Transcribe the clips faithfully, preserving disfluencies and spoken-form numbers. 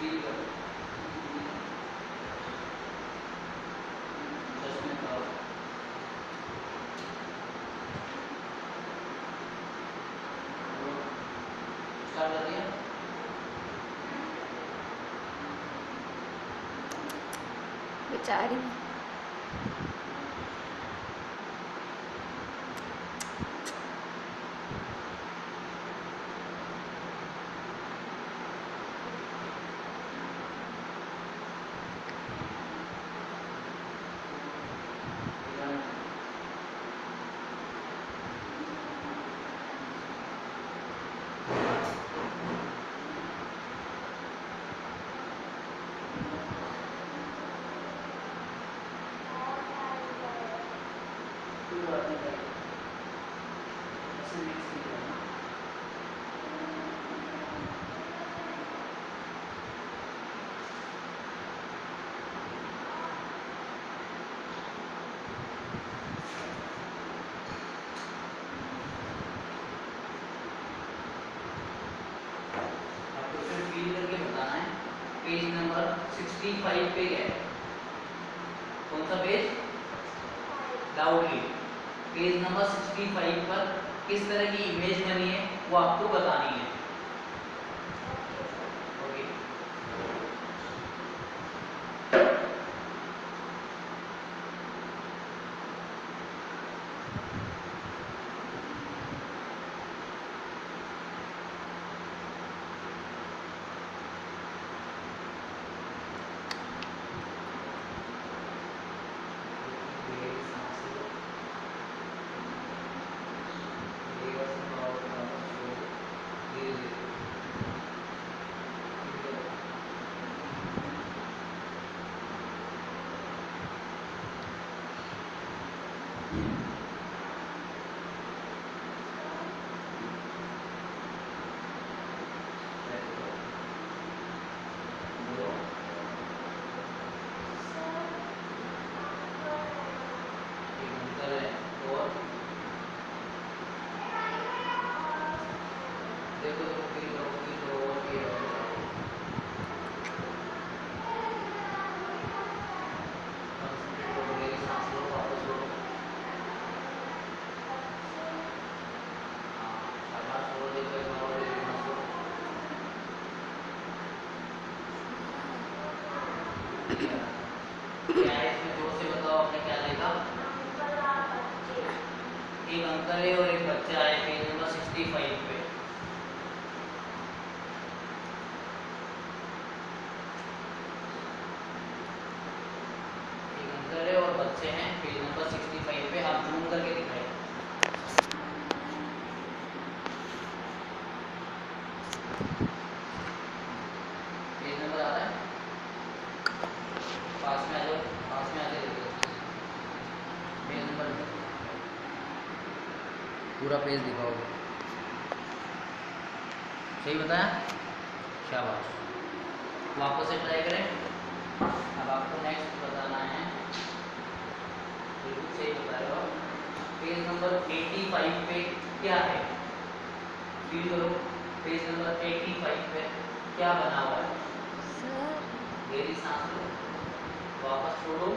बेचारी page number पैंसठ पे है। कौन सा पेज? लाउडली। पेज नंबर पैंसठ पर किस तरह की इमेज बनी है वो आपको बतानी है। ओके। देखो देखो फील करो फील करो और फील करो। कंसंट्रेट करो, गहरी सांस लो, वापस छोड़ो। हाँ शाबाश, छोड़ो। देखो एक बार और गहरी सांस लो। क्या है इसमें? जोर से बताओ, आपने क्या देखा? एक अंकल है और एक बच्चा है, पेज नंबर पैंसठ पे। एक अंकल है और बच्चे हैं, पेज नंबर पैंसठ पे। आप जूम करके दिखाइए। पेज नंबर आ रहा है? पास में आ जाओ, पास में आके देखो। पेज नंबर पूरा पेज दिखाओ। सही बताया? शाबाश। वापस से ट्राई करें। अब आपको नेक्स्ट बताना है। बिल्कुल सही बता रहे हो आप। पेज नंबर पचासी पे क्या है? फील करो। पेज नंबर पचासी पे क्या बना हुआ है? गहरी सांस लो, वापस छोड़ो।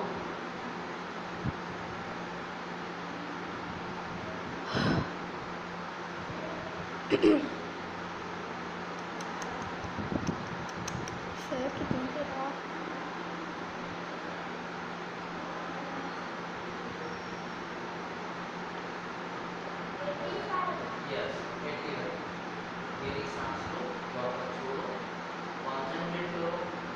सर कितनी देर और? यस, पचासी। गहरी सांस लो, वापस छोड़ो, कॉन्सेंट्रेट करो।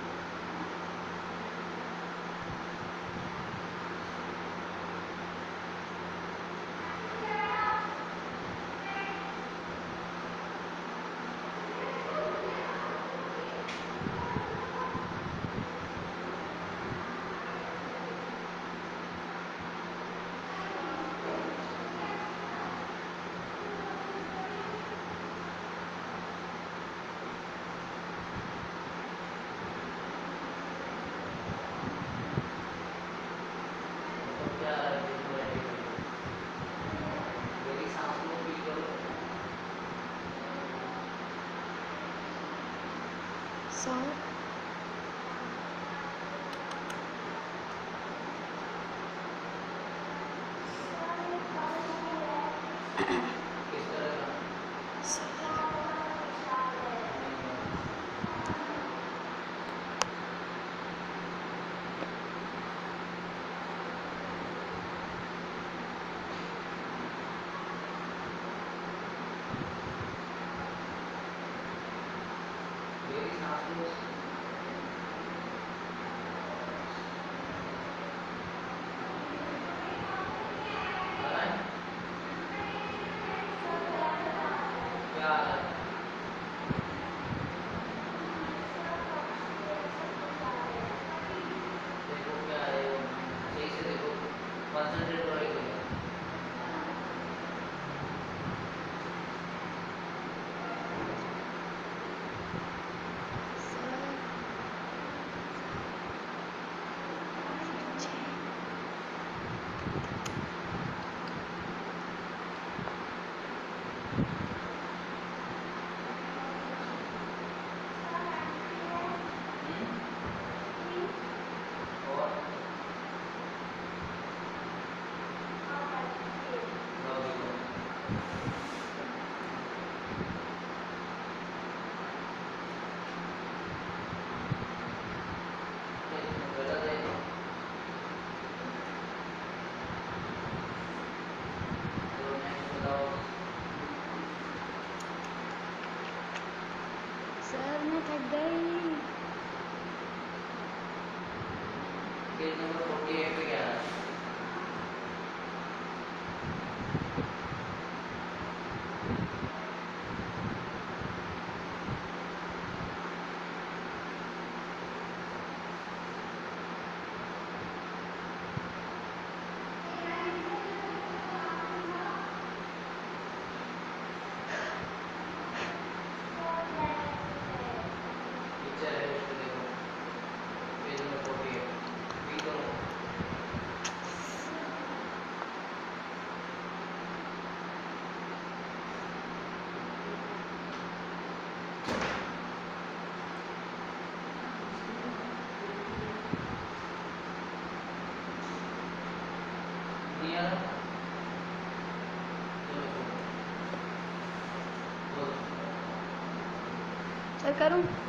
क्या आ रहा है? बिल्कुल activate। गहरी सांस लो, फील करो। सर क्या हालत है? देखो क्या है, सही से देखो, कंसंट्रेट करो। सर मैं थक गई। पेज नंबर अड़तालीस पे क्या है? पिक्चर है उस पे देखो, पेज नंबर अड़तालीस बी करो। नहीं आ रहा? चलो छोड़ो, बोलो। सर करूँ?